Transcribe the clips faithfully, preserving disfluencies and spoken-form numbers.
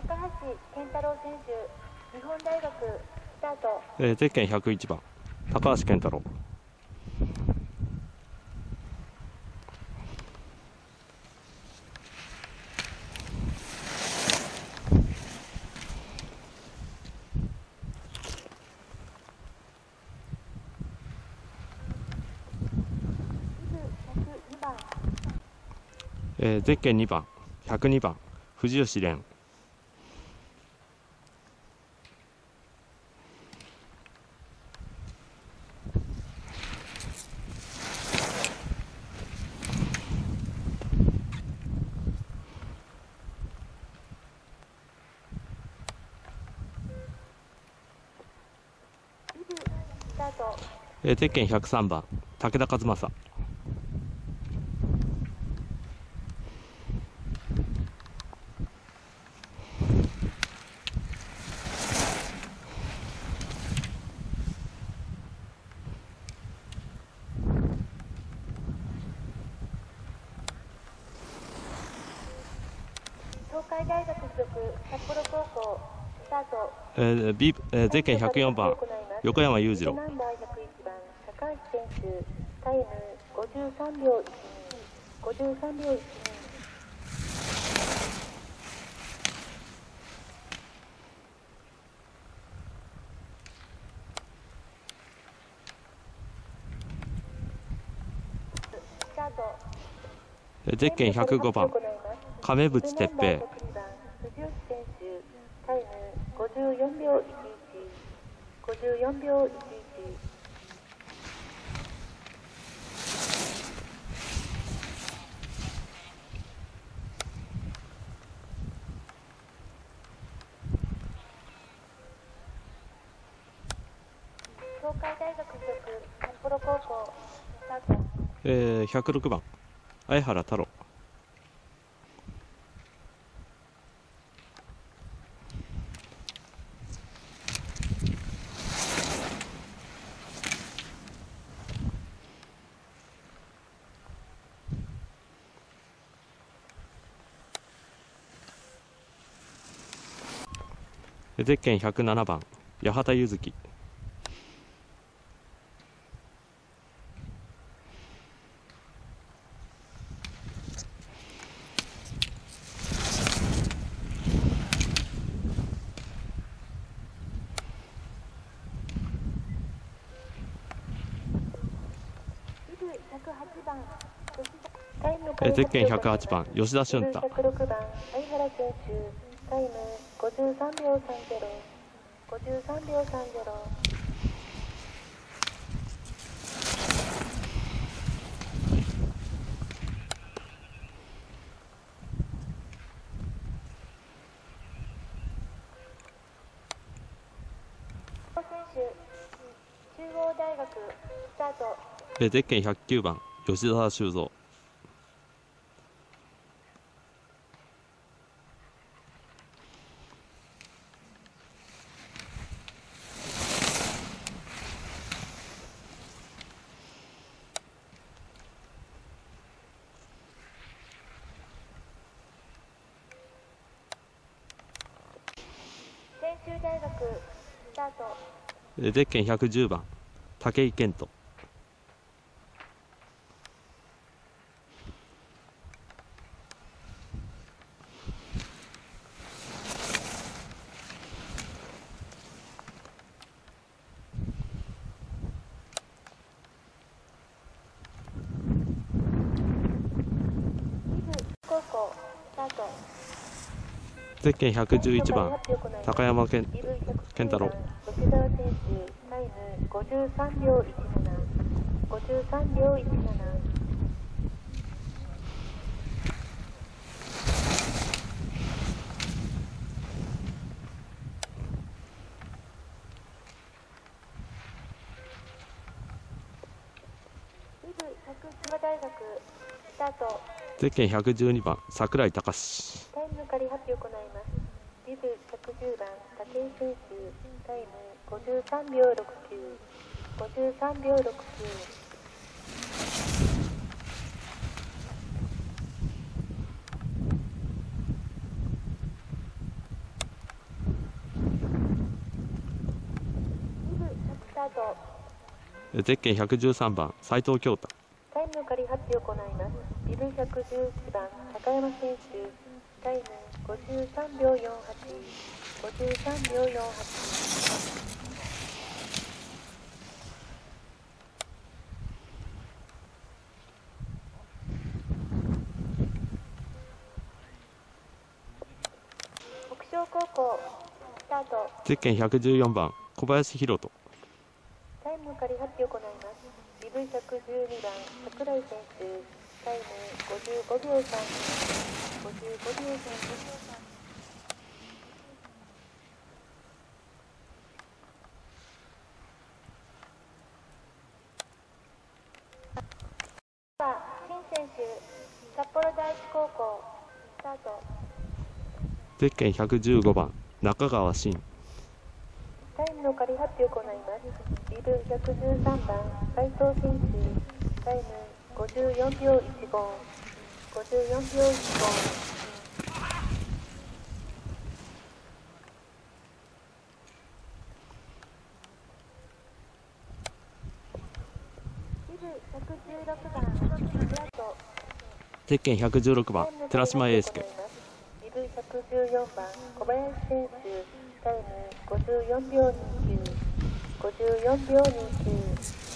高橋健太郎選手、日本大学スタート。 えー、ゼッケンひゃくいちばん高橋健太郎。えー、ゼッケンにばんひゃくにばん藤吉蓮。えー、ゼッケンひゃくさんばん武田和正。 東海大学附属札幌高校スタート。 えー、B、えー、ゼッケンひゃくよんばん横山裕次郎。 ナンバーひゃくいちばん高橋選手、タイムごじゅうさんびょういちに、ごじゅうさんびょういちに。スタート。 ゼッケンひゃくごばん亀渕哲平。 藤吉選手、タイムごじゅうよんびょういちいち、ごじゅうよんびょういちいち。東海大学附属札幌高校スタート。 えー、ひゃくろくばん相原太郎。ゼッケンひゃくななばん八幡柚月。えゼッケンひゃくはちばん吉田俊太。 ひゃくろくばん相原選手、タイムごじゅうさんびょうさんじゅう、ごじゅうさんびょうさんじゅう。中央大学スタート。 えゼッケンひゃくきゅうばん吉澤修造。 専修大学スタート。 えゼッケンひゃくじゅうばん武井健人。 高校スタート。 ゼッケンひゃくじゅういちばん高山健健太郎。 吉澤選手、タイムごじゅうさんびょういちなな、ごじゅうさんびょういちなな。千葉大学スタート。 ゼッケンひゃくじゅうにばん櫻井隆。 タイムの仮発表を行います。リブひゃくじゅうばん武井選手、タイムごじゅうさんびょうろくきゅう、ごじゅうさんびょうろくきゅう。 ゼッケンひゃくじゅうさんばん斉藤京太。 タイムの仮発表を行います。ビブひゃくじゅういちばん高山選手、タイムごじゅうさんびょうよんはち、ごじゅうさんびょうよんはち。北昇高校スタート。 ゼッケンひゃくじゅうよんばん小林弘人。 タイムの仮発表を行います。ビブひゃくじゅうにばん櫻井選手、タイムごじゅうごびょうさん、ごじゅうごびょうさん。新選手、札幌第一高校スタート。 ゼッケンひゃくじゅうごばん中川真。 タイムの仮発表を行います。ビブひゃくじゅうさんばん斉藤選手、タイムごじゅうよんびょういちご、ごじゅうよんびょういちご。ビブひゃくじゅうろくばんスタート。 ゼッケンひゃくじゅうろくばん寺島英介。 ビブひゃくじゅうよんばん小林選手、タイムごじゅうよんびょうにきゅう、ごじゅうよんびょうにきゅう。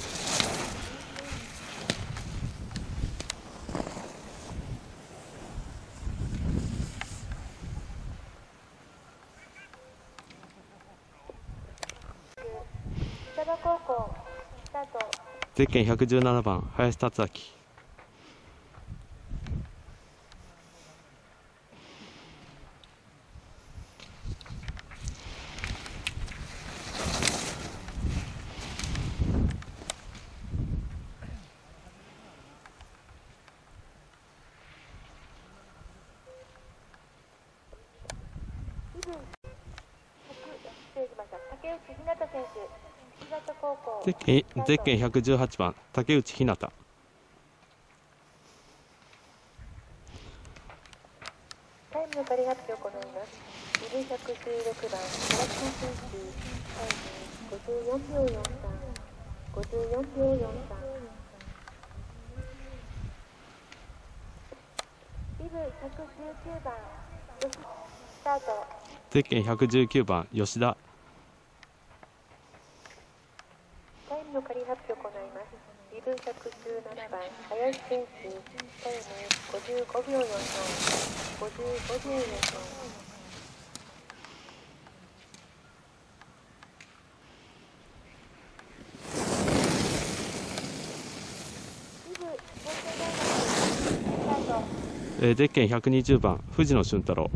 双葉高校スタート。 ゼッケンひゃくじゅうななばん林達明。 竹内ひなた選手、新潟高校ゼッケンゼッケンひゃくじゅうはちばん竹内ひなた。 タイムの仮発表を行います。ビブひゃくじゅうろくばん寺島選手、タイムごじゅうよんびょうよんさん、ごじゅうよんびょうよんさん。ビブひゃくじゅうきゅうばん吉スタート。 ゼッケンひゃくじゅうきゅうばん吉田。 タイムの仮発表を行います。ビブひゃくじゅうななばん林選手、タイムごじゅうごびょうよんさん、ごじゅうごびょうよんさん。ビブ法政大学スタート。 えーゼッケンひゃくにじゅうばん藤野俊太郎。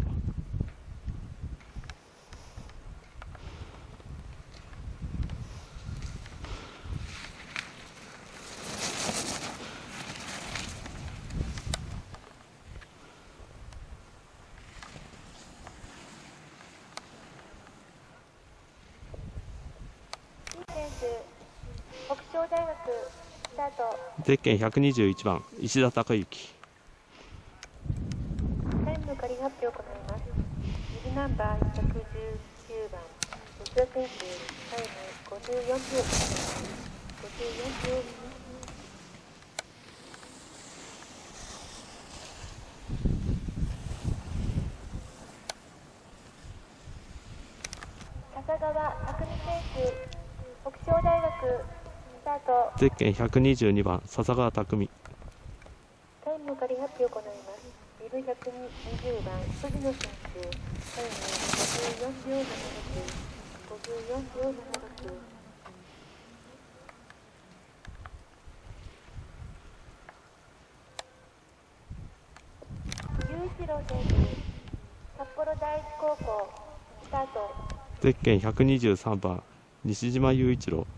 北昇大学スタート。 ゼッケンひゃくにじゅういちばん石田孝之。 タイムの仮発表を行います。ビブナンバーひゃくじゅうきゅうばん吉田選手、タイムごじゅうよんびょうごじゅうよんびょう。笹川拓実選手、北昇大学スタート。 ゼッケンひゃくにじゅうにばん笹川拓実。 タイムの仮発表を行います。ビブひゃくにじゅうばん藤野選手、タイムごじゅうよんびょうななろく、ごじゅうよんびょうななろく。雄一郎選手、札幌第一高校スタート。 ゼッケンひゃくにじゅうさんばん西島雄一郎。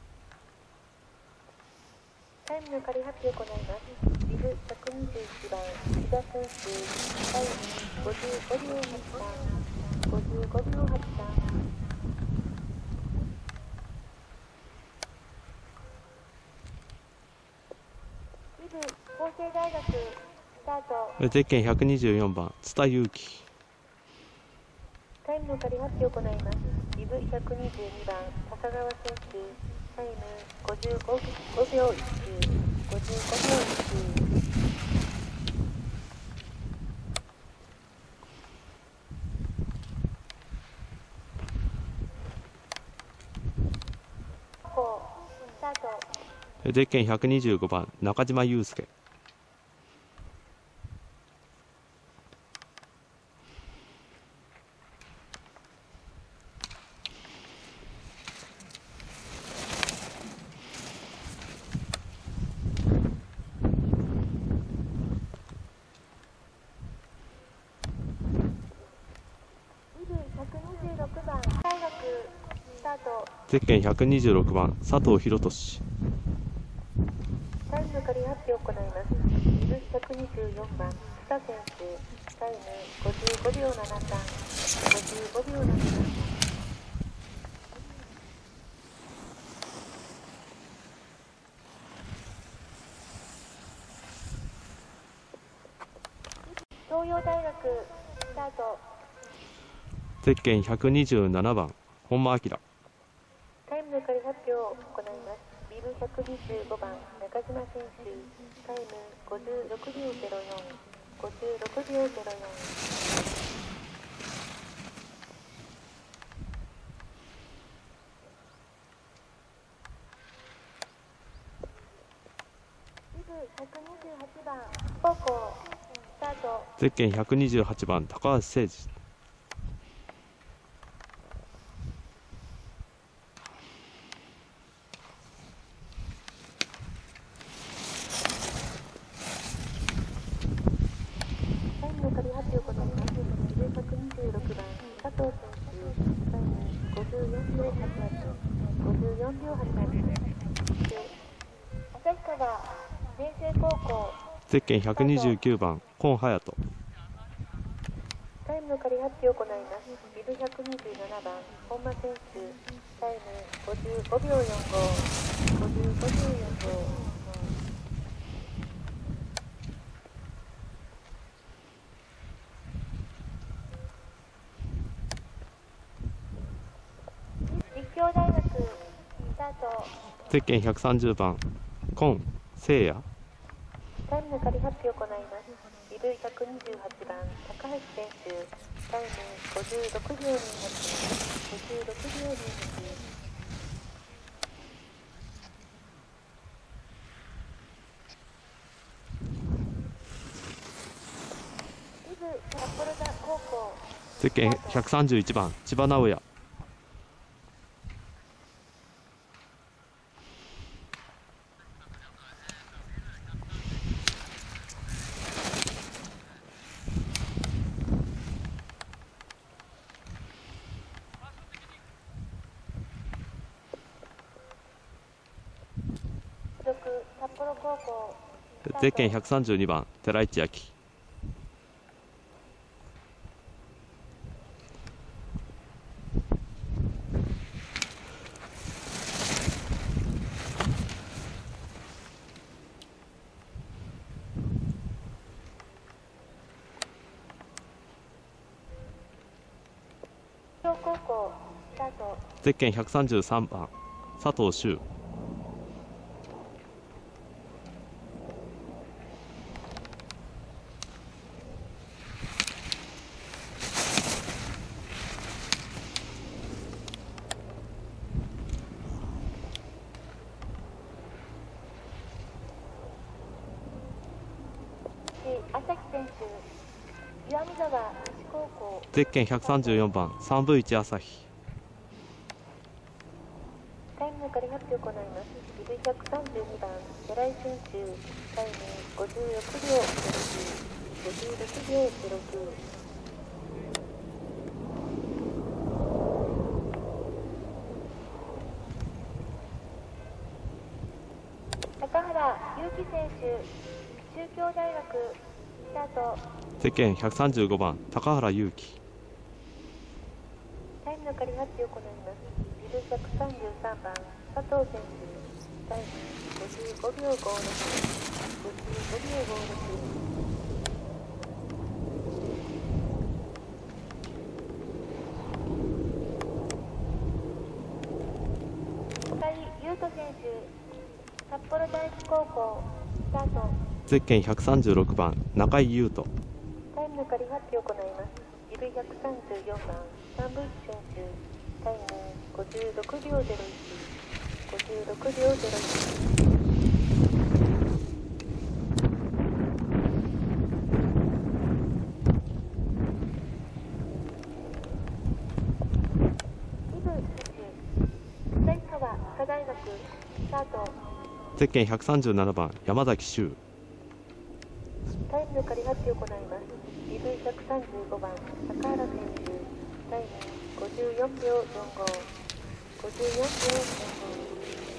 タイムの仮発表を行います。ビブひゃくにじゅういちばん石田選手、タイムごじゅうごびょうはちさん、ごじゅうごびょうはちさん。ビブ法政大学スタート。 ゼッケンひゃくにじゅうよんばん津田祐樹。 タイムの仮発表を行います。ビブひゃくにじゅうにばん笹川選手、 タイムごじゅうごびょういち、ごじゅうごびょういち。スタート。 ゼッケンひゃくにじゅうごばん中島祐介。ゼッケンひゃくにじゅうろくばん佐藤博俊。 タイムの仮発表を行います。イブひゃくにじゅうよんばん須田選手、タイムごじゅうごびょうななさん、ごじゅうごびょうななさん。東洋大学スタート。 ゼッケンひゃくにじゅうななばん本間明。 タイムの仮発表を行います。ビブひゃくにじゅうごばん中島選手、タイムごじゅうろくびょうゼロよん、ごじゅうろくびょうゼロよん。ビブひゃくにじゅうはちばん高校スタート。 ゼッケンひゃくにじゅうはちばん高橋誠二。 タイムの仮発表を行います。ひゃくにじゅうろくばん佐藤選手、タイムごじゅうよんびょうはちはち、ごじゅうよんびょうはちはち。旭川明星高校ゼッケンひゃくにじゅうきゅうばん今隼人。 タイムの仮発表を行います。ビブひゃくにじゅうななばん本間選手、タイムごじゅうごびょうよんご、ごじゅうごびょうよんご。立教大学スタート。 ゼッケンひゃくさんじゅうばん今聖也。 タイムの仮発表を行います。ビブひゃくにじゅうはちばん高橋選手、タイムごじゅうろくびょうにはち、ごじゅうろくびょうにはち。ビブ札幌田高校ゼッケンひゃくさんじゅういちばん千葉直也。 札幌高校ゼッケンひゃくさんじゅうにばん寺市明。 東高校スタート。 ゼッケンひゃくさんじゅうさんばん佐藤修。 朝日選手、岩見沢西高校ゼッケンひゃくさんじゅうよんばんさんぶんいち朝日。 タイムの仮発表を行います。ビブひゃくさんじゅうにばん寺井選手、タイムごじゅうろくびょうゼロきゅう、ごじゅうろくびょうゼロきゅう。高原祐希選手、中京大学スタート。 ゼッケンひゃくさんじゅうごばん高原祐希。 タイムの仮発表を行います。ビブひゃくさんじゅうさんばん佐藤選手、タイムごじゅうごびょうごろく、ごじゅうごびょうごろく。高井優斗選幌大地高校スタート。 ゼッケンひゃくさんじゅうろくばん中井優斗。 タイムの仮発表を行います。イブひゃくさんじゅうよんばんサンブッシュ選手、タイムごじゅうろくびょうゼロいち、ごじゅうろくびょうゼロいち。埼川医科大学スタート。 ゼッケンひゃくさんじゅうななばん山崎修。 タイムの仮発表を行います。イブひゃくさんじゅうごばん高原選手、タイムごじゅうよんびょうよんご、ごじゅうよんびょうよんご。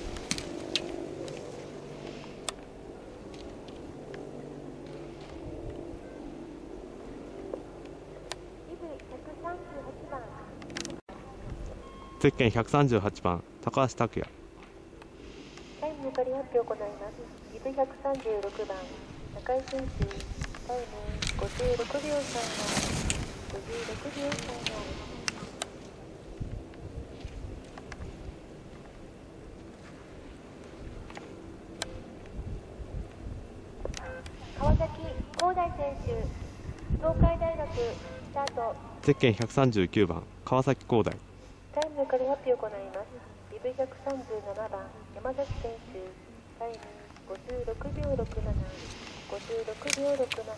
イブひゃくさんじゅうはちばんゼッケンひゃくさんじゅうはちばん高橋拓也。 タイムの仮発表を行います。イブひゃくさんじゅうろくばん中井選手、タイムごじゅうろくびょうさんご、ごじゅうろくびょうさんご。川崎光大選手、東海大学スタート。 ゼッケンひゃくさんじゅうきゅうばん川崎光大。 タイムの仮発表を行います。イブひゃくさんじゅうななばん山崎選手、タイムごじゅうろくびょうろくなな、ごじゅうろくびょうろくなな。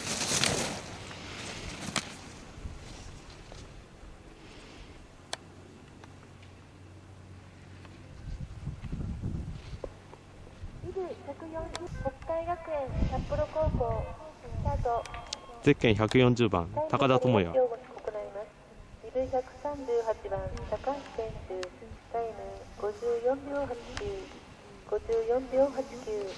イブひゃくよんじゅう北海学園札幌高校スタート。 ゼッケンひゃくよんじゅうばん高田智也。 イブひゃくさんじゅうはちばん高橋選手、タイムごじゅうよんびょうはちきゅう、ごじゅうよんびょうはちきゅう。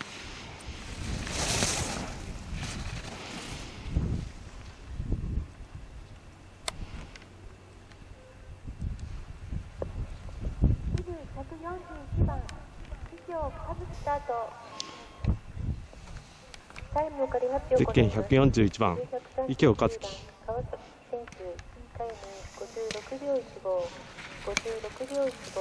イブひゃくよんじゅういちばん以上和樹スタート。タイムの仮発表をゼッケンひゃくよんじゅういちばん池尾和樹。 川崎選手、タイムごじゅうろくびょういちご、ごじゅうろくびょういちご。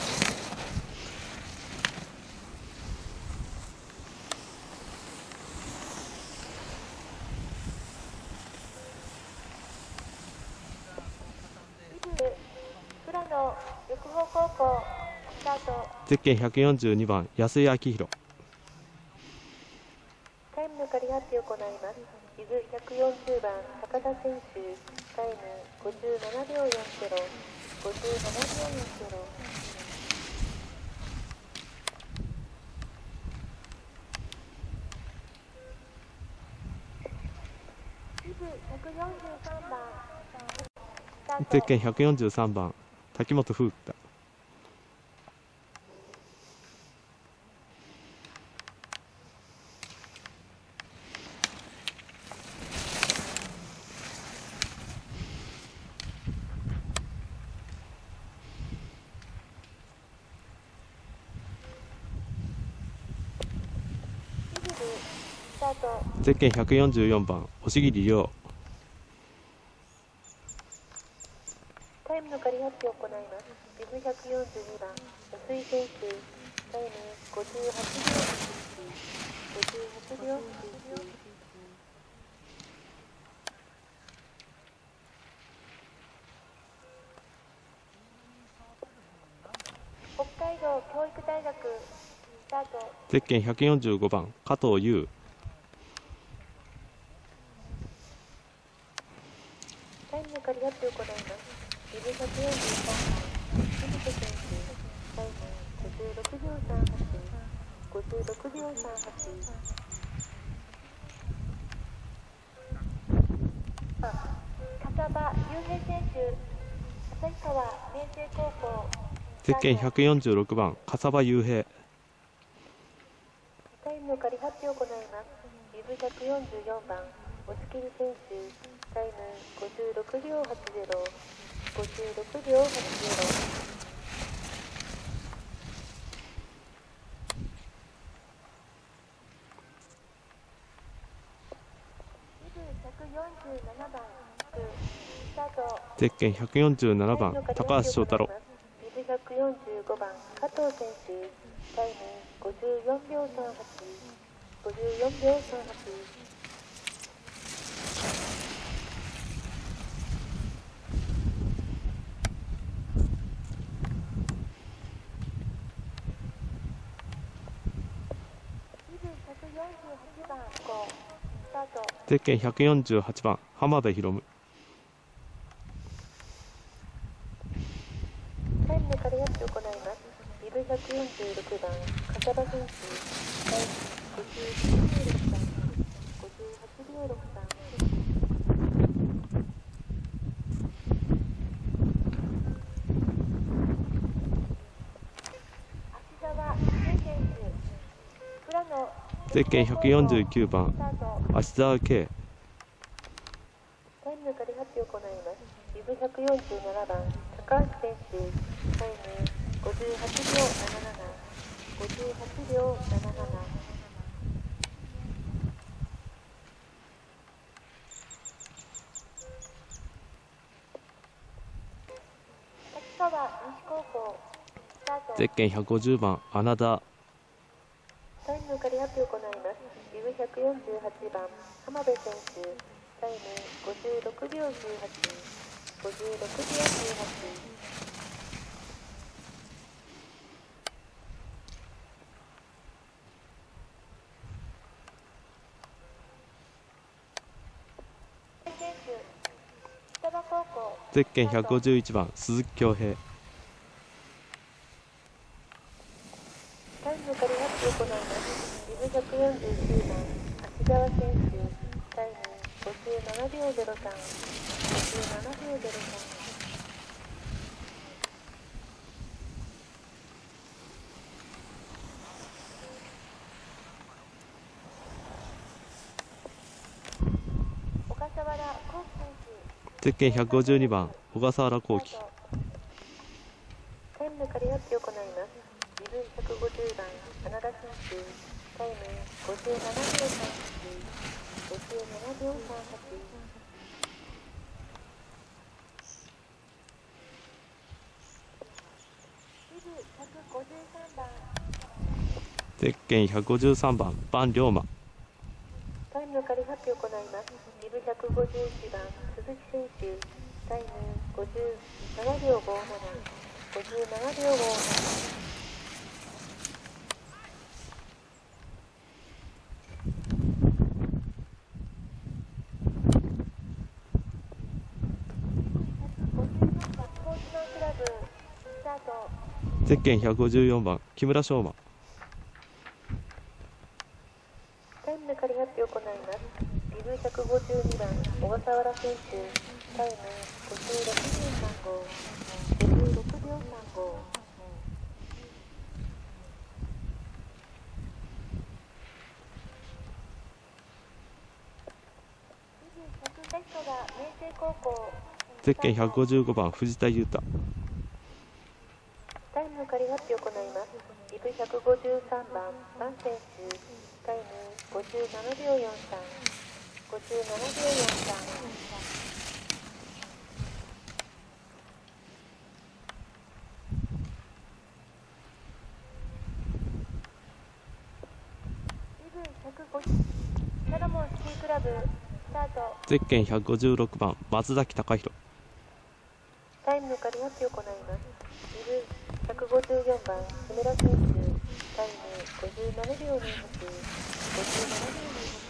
富良野緑豊高校スタート。 ゼッケンひゃくよんじゅうにばん安井明弘。 タイムの仮発表を行います。イブひゃくよんじゅうばん高田選手、タイムごじゅうななびょうよんゼロ、ごじゅうななびょうよんゼロ。イブひゃくよんじゅうさんばんスタート。 ゼッケンひゃくよんじゅうさんばん滝本風太。 スタート。 ゼッケンひゃくよんじゅうよんばん押切亮。 タイムの仮発表を行います。イブひゃくよんじゅうにばん安井選手、タイムごじゅうはちびょうはち、ごじゅうはちびょうはち。北海道教育大学スタート。 ゼッケンひゃくよんじゅうごばん加藤優。 タイムの仮発表を行います。イブひゃくよんじゅうさんばん藤田選手、タイムごじゅうろくびょうさんはち、ごじゅうろくびょうさんはち。笠場雄平選手、旭川明星高校。 ゼッケンひゃくよんじゅうろくばん笠場雄平。 タイムの仮発表を行います。イブひゃくよんじゅうよんばん押切選手、タイムごじゅうろくびょうはちゼロ、ごじゅうろくびょうはちゼロ。 ゼッケンひゃくよんじゅうななばん高橋翔太郎。 イブひゃくよんじゅうごばん加藤選手、タイムごじゅうよんびょうさんはち、ごじゅうよんびょうさんはち。 ゼッケンひゃくよんじゅうはちばん浜辺博夢。 タイムの仮発表行います。ビブひゃくよんじゅうろくばん笠場選手、タイムごじゅうはちびょうろくさん、ごじゅうはちびょうろくさん。芦澤圭選手、富良野ゼッケンひゃくよんじゅうきゅうばん芦澤圭。 タイムの仮発表行います。ビブひゃくよんじゅうななばん高橋選手、タイムごじゅうはちびょうななな、ごじゅうはちびょうななな。滝川西高校スタート。 ゼッケンひゃくごじゅうばん穴田。 タイムの仮発表行います。ビブひゃくよんじゅうはちばん浜辺選手、タイムごじゅうろくびょうじゅうはち、ごじゅうろくびょうじゅうはち。 ゼッケンひゃくごじゅういちばん鈴木恭平。 タイムの仮発表行います。ビブひゃくよんじゅうきゅうばん芦澤選手、タイムごじゅうななびょうゼロさん、ごじゅうななびょうゼロさん。小笠原幸輝選手。 ゼッケンひゃくごじゅうにばん小笠原幸輝。 タイムの仮発表行います。ビブひゃくごじゅうばん穴田選手、タイムごじゅうななびょうさんはち、ごじゅうななびょうさんはち。 ゼッケンひゃくごじゅうさんばん伴龍馬。 タイムの仮発表行います。ビブひゃくごじゅういちばん鈴木選手、タイムごじゅうななびょうごじゅうなな、ごじゅうななびょうごじゅうなな。 ゼッケンひゃくごじゅうよんばん木村翔馬。 タイムの仮発表行います。ビブひゃくごじゅうにばん小笠原選手、タイムごじゅうろくびょうさんご、ごじゅうろくびょうさんご。テストが明星高校。 ゼッケンひゃくごじゅうごばん藤田裕太。 タイムの仮発表行います。ビブひゃくごじゅうさんばんバン選手、タイムごじゅうななびょうよんさん、ごじゅうななびょうよんさん。ビブひゃくごじゅうサロモンシティクラブスタート。 ゼッケンひゃくごじゅうろくばん松崎貴弘。 タイムの仮発表行います。ビブひゃくごじゅうよんばん木村選手、タイムごじゅうななびょうにはち、ごじゅうななびょうにはち。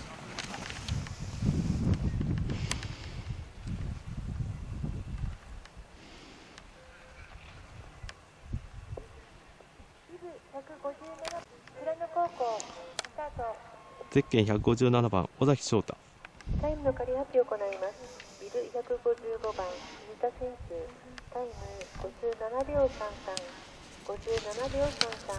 ビブひゃくごじゅうなな富良野高校スタート。 ゼッケンひゃくごじゅうななばん尾崎翔太。 タイムの仮発表行います。ビブひゃくごじゅうごばん藤田選手、タイムごじゅうななびょうさんさん、ごじゅうななびょうさんさん。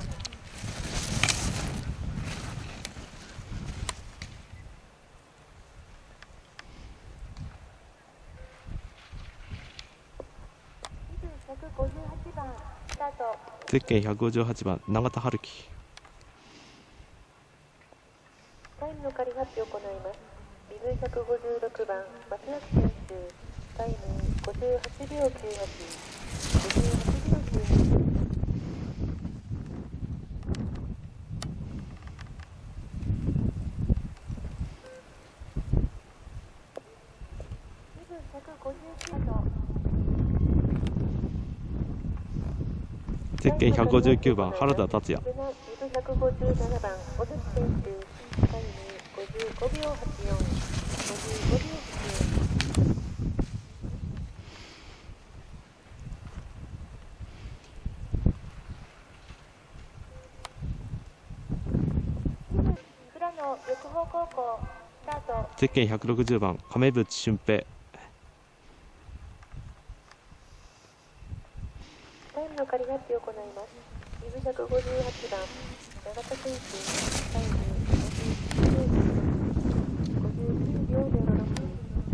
ひゃくごじゅうはちばんスタート。 ゼッケンひゃくごじゅうはちばん永田春樹。 タイムの仮発表行います。ビブひゃくごじゅうろくばん松崎選手、タイムごじゅうはちびょうきゅうはち、ごじゅうはちびょうきゅうはち。 ゼッケンひゃくごじゅうきゅうばん原田達也。 リブひゃくごじゅうななばん小崎選手、タイムごじゅうごびょうはちよん、ごじゅうごびょうはちよん。富良野緑豊高校スタート。 ゼッケンひゃくろくじゅうばん亀渕俊平。 タイムの仮発表を行います。リブひゃくごじゅうはちばん永田選手、タイムごじゅうきゅうびょうゼロろく。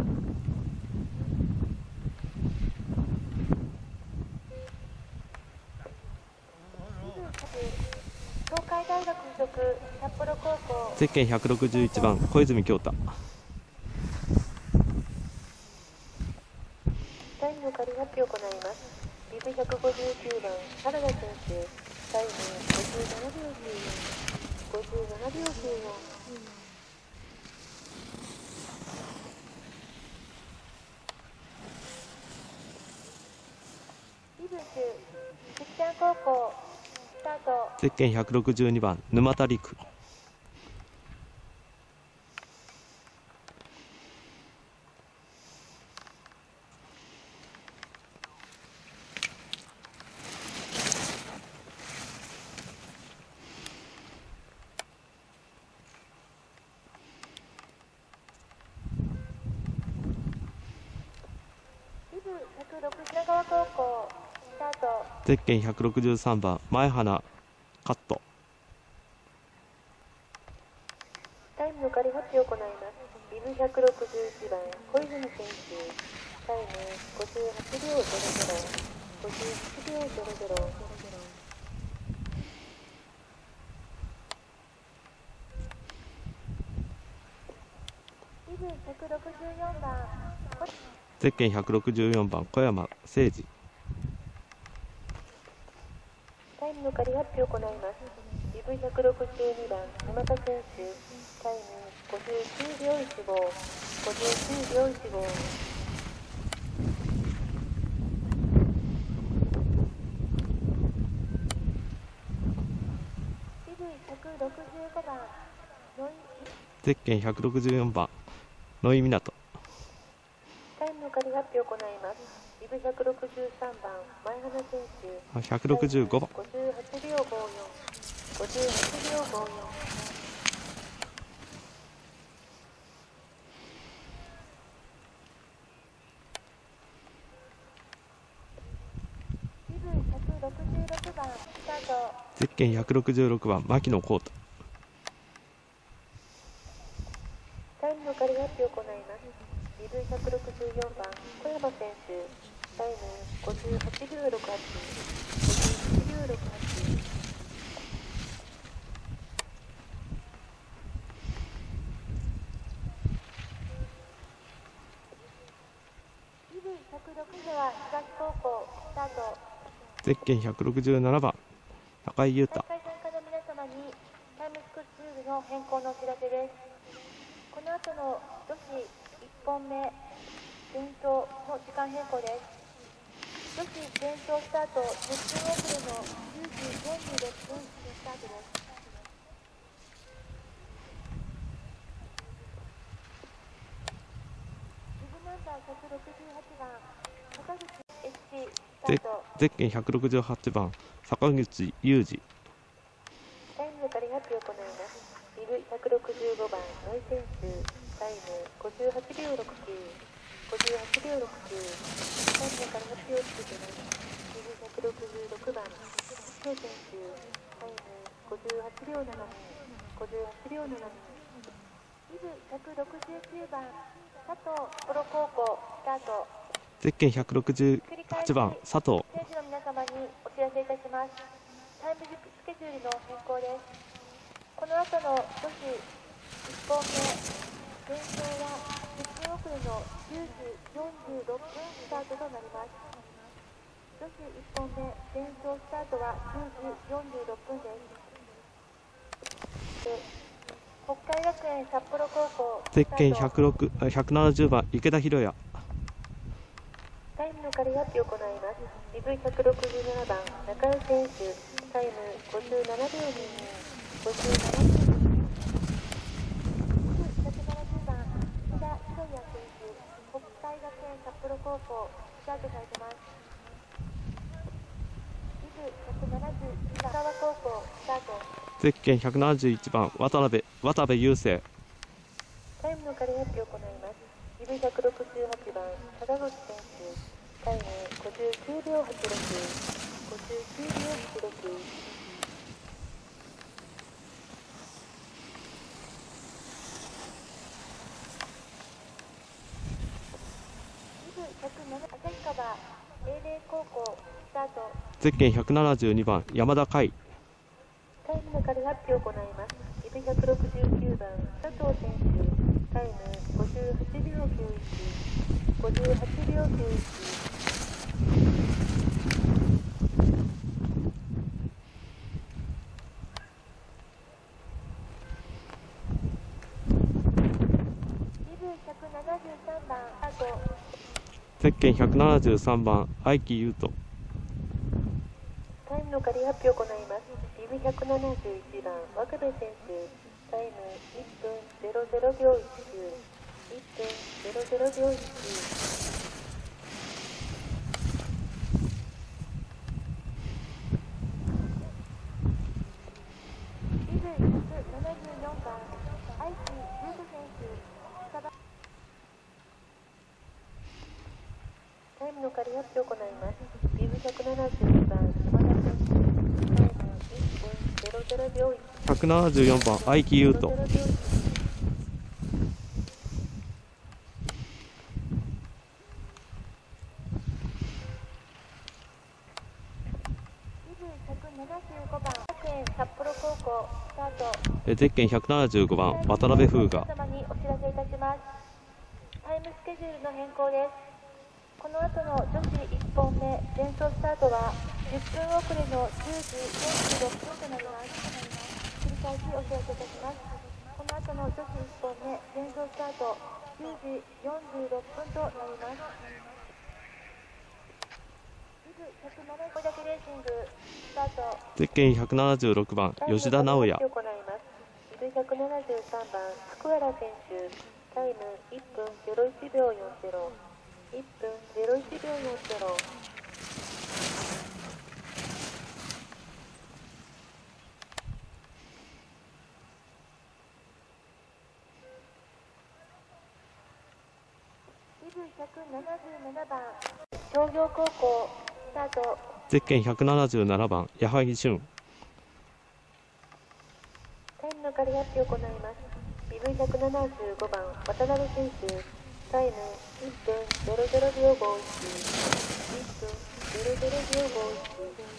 東海大学附属札幌高校。 ゼッケンひゃくろくじゅういちばん小泉京太。 タイムの仮発表を行います。リブひゃくごじゅうきゅうばん原田選手、タイムごじゅうななびょうきゅうよん、ごじゅうななびょうきゅうよん。リブ州吉安高校スタート。 ゼッケンひゃくろくじゅうにばん沼田陸。 品川高校スタート。 ゼッケンひゃくろくじゅうさんばん前花カット。 タイムの仮発表を行います。リブひゃくろくじゅういちばん小泉選手、タイムごじゅうはちびょうゼロゼロ、ごじゅうはちびょうゼロゼロ。リブひゃくろくじゅうよんばんゼッケンひゃくろくじゅうよんばん小山誠二。 タイムの仮発表を行います。リブひゃくろくじゅうにばん沼田選手、タイムごじゅうきゅうびょういちご、ごじゅうきゅうびょういちご。リブひゃくろくじゅうごばん野井。 ゼッケンひゃくろくじゅうよんばん野井湊。 タイムの仮発表を行います。リブひゃくろくじゅうさんばん前花選手、 ひゃくろくじゅうごばんごじゅうはちびょうごじゅうよん、ごじゅうはちびょうごじゅうよん。リブひゃくろくじゅうろくばんスタート。 ゼッケンひゃくろくじゅうろくばん牧野幸太。 タイムの仮発表を行います。リブひゃくろくじゅうよんばん小山選手、タイムごじゅうはちびょうろくはち、ごじゅうはちびょうろくはち。リブひゃくろくじゅうは東高校スタート。 ゼッケンひゃくろくじゅうななばん高井優太。 大会参加の皆様にタイムスクールの変更のお知らせです。この後の女子いっぽんめ前走の時間変更です。女子前走スタートじゅっぷん遅れのじゅうじよんじゅうろっぷんスタートです。リブナンバーひゃくろくじゅうはちばん坂口 エスシー スタート。 ゼッケンひゃくろくじゅうはちばん坂口裕二。 タイムの仮発表を行います。リブひゃくろくじゅうごばん野井選手、タイムごじゅうはちびょうろくきゅう、ごじゅうはちびょうろくきゅう。タイムの仮発表を続けます。リブひゃくろくじゅうろくばん周選手、タイムごじゅうはちびょうななに、ごじゅうはちびょうななに。リブひゃくろくじゅうきゅうばん佐藤プロ高校スタート。 ゼッケンひゃくろくじゅうはちばん佐藤。 選手の皆様にお知らせいたします。タイムスケジュールの変更です。この後の女子いっぽんめ前走はじゅっぷん遅れのじゅうじよんじゅうろっぷんスタートとなります。女子いっぽんめ前走スタートはじゅうじよんじゅうろっぷんです。で北海学園札幌高校ゼッケンひゃくろく、ひゃくななじゅうばん池田博也。 タタイムの仮発表を行います。ビブイひゃくろくじゅうななばん、中井選手、タイムごじゅうななびょうにじゅうに、ごじゅうななびょうにじゅうに。ひゃくななじゅうばん、木田博也選手、北海学園札幌高校、スタートされてます。ビブひゃくななじゅういちばん、石川高校、スタート。 ゼッケンひゃくななじゅういちばん、渡辺渡部雄星。 タイムの仮発表を行います。ビブひゃくろくじゅうはちばん、貞口選手、タイムごじゅうきゅうびょうはちろく、ごじゅうきゅうびょうはちろく。ビブひゃくなな、旭川英霊高校、スタート。 ゼッケンひゃくななじゅうにばん、山田海。 タイムの仮発表を行います。ビブひゃくろくじゅうきゅうばん、佐藤選手、タイムごじゅうはちびょうきゅういち、ごじゅうはちびょうきゅういち。ビブひゃくななじゅうさんばん、あと。 ゼッケンひゃくななじゅうさんばん、愛木優斗。 タイムの仮発表を行います。ビブひゃくななじゅういちばん、渡部選手、タイムいっぷんゼロゼロびょういちきゅう、いっぷんゼロゼロびょういちきゅう。ビブひゃくななじゅうよんばん、愛知優斗選手、サバ。タイムの仮発表を行います。ビブひゃくななじゅうにばん、山田選手、タイムいっぷんゼロゼロびょういち。 ひゃくななじゅうよんばん、愛木優斗。札幌高校スタート。ゼッケンひゃくななじゅうごばん、渡辺風雅。 様にお知らせいたします。タイムスケジュールの変更です。この後の女子いっぽんめ前走スタートはじゅっぷん遅れのじゅうじよんじゅうろっぷんとなります。繰り返しお知らせいたします。この後の女子いっぽんめ前走スタートじゅうじよんじゅうろっぷんとなります。ひゃくななじゅうだけレーシングスタート。 ゼッケンひゃくななじゅうろくばん、吉田直也。 ビブひゃくななじゅうさんばん、福原選手、タイムいっぷんゼロいちびょうよんじゅう、いっぷんゼロいちびょうよんじゅう。ビブひゃくななじゅうななばん、商業高校スタート。 ゼッケンひゃくななじゅうななばん、矢作俊。 タイムの仮発表を行います。ビブひゃくななじゅうごばん、渡辺選手、タイムいっぷんゼロゼロびょうごいち、いっぷんゼロゼロびょうごいち。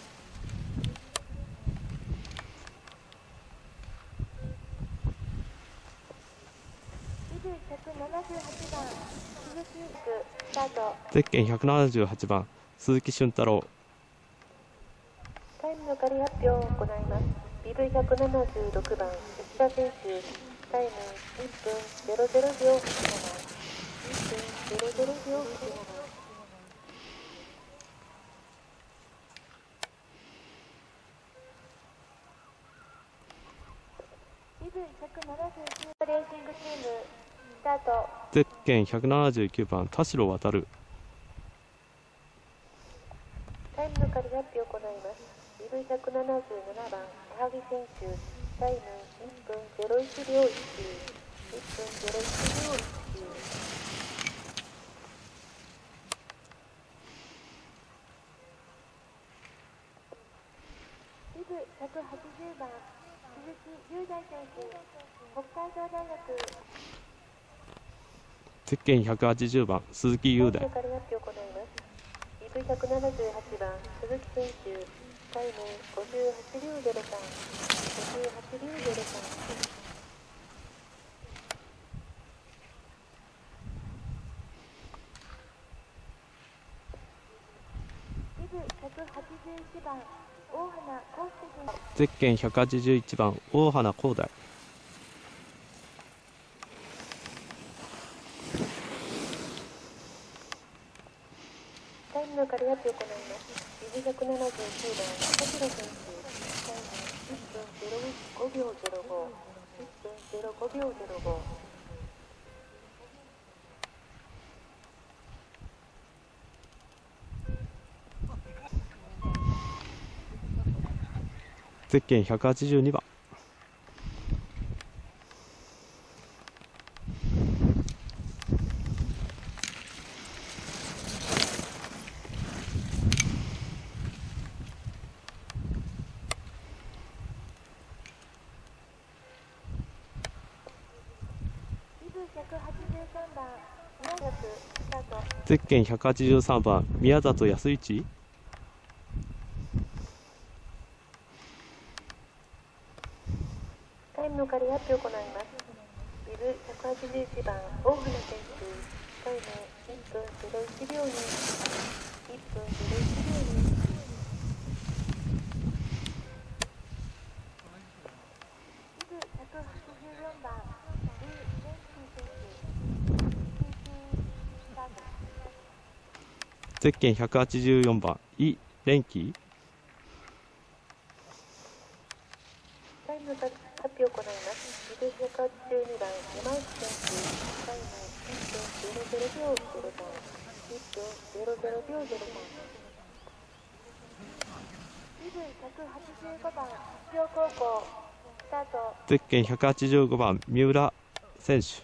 ビブひゃくななじゅうはちばん、鈴木育スタート。 ゼッケンひゃくななじゅうはちばん、鈴木俊太郎。 タイムの仮発表を行います。ビブひゃくななじゅうろくばん、吉田選手、タイムいっぷんゼロゼロびょうはちなな、いっぷんゼロゼロびょうはちなな。ビブひゃくななじゅうきゅうレーシングチームスタート。 ゼッケンひゃくななじゅうきゅうばん、田代航。 タイムの仮発表を行います。ビブひゃくななじゅうななばん、矢作選手、タイムいっぷんゼロいちびょういち、いっぷんゼロいちびょういち。ビブひゃくはちじゅうばん、鈴木雄大選手、北海道大学。 ゼッケンひゃくはちじゅうばん、鈴木雄大。 タイムの仮発表を行います。ビブひゃくななじゅうはちばん、鈴木選手、タイムごじゅうはちびょうゼロさん、ごじゅうはちびょうゼロさん。ビブひゃくはちじゅういちばん、大花康介選手。 ゼッケンひゃくはちじゅういちばん、大花光大。 ムの仮発表を行います。リブひゃくななじゅうきゅうばん、田代選手、タイムいっぷんゼロごびょうゼロご、いっぷんゼロごびょうゼロご。 ゼッケンひゃくはちじゅうにばん。ゼッケンひゃくはちじゅうさんばん、宮里康一。 タイムの仮発表を行います。リブひゃくはちじゅういちばん、大船選手、タイムいっぷんゼロいちびょうに、いっぷんゼロいちびょうに。リブひゃくはちじゅうよんばん、リー・レンキー選手、スタート。 ゼッケンひゃくはちじゅうよんばん、イ・レンキー。 タイムの発表を行います。リブひゃくはちじゅうにばん、山内選手、タイムいっぷんゼロゼロびょうゼロさん、いっぷんゼロゼロびょうゼロさん。リブひゃくはちじゅうごばん、実業高校、スタート。 ゼッケンひゃくはちじゅうごばん、三浦選手。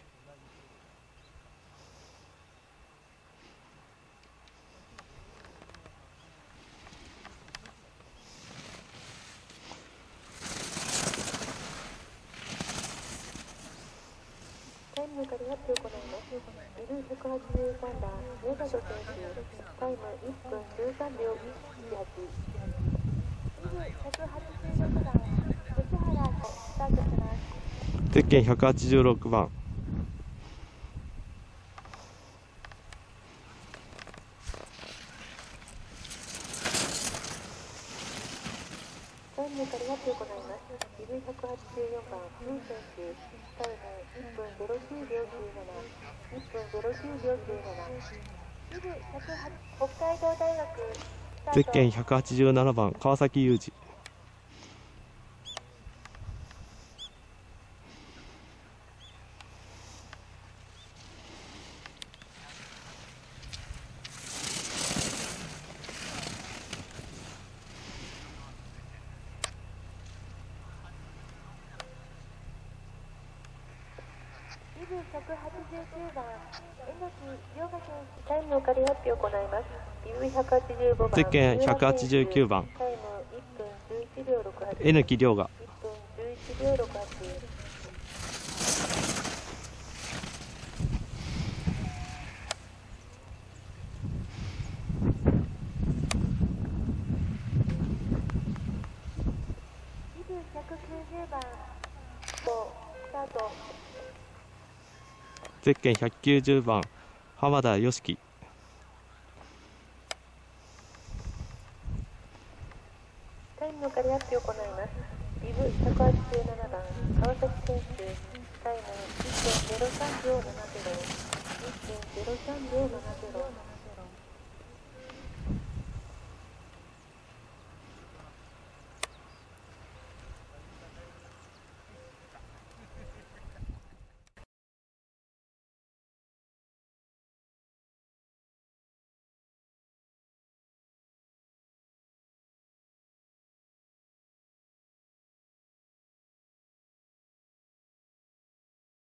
タイムの仮発表を行います。リブひゃくはちじゅうさんばん、宮里選手、タイムいっぷんじゅうさんびょうじゅうはち。リブひゃくはちじゅうろくばん、吉原とスタートします。 ゼッケンひゃくはちじゅうろくばん。 タイムの仮発表を行います。リブひゃくはちじゅうよんばん、ムー選手、タイムいっぷんゼロきゅうびょうきゅうなな、いっぷんゼロきゅうびょうきゅうなな。リブひゃくはち、北海道大学、スタート。 ゼッケンひゃくはちじゅうななばん、川崎裕二。 リブひゃくはちじゅうきゅうばん、榎木涼河選手、タイムの仮発表を行います。リブひゃくはちじゅうごばん、 ゼッケンひゃくはちじゅうきゅうばん、 タイムいっぷんじゅういちびょうろくはち。 榎木涼河。 いっぷんじゅういちびょうろくはち。リブひゃくきゅうじゅうばん、ご、スタート。 ゼッケンひゃくきゅうじゅうばん、浜田良樹。 タイムの仮発表を行います。リブひゃくはちじゅうななばん、川崎選手、タイムいっぷんゼロさんびょうななゼロ、いっぷんゼロさんびょうななゼロ。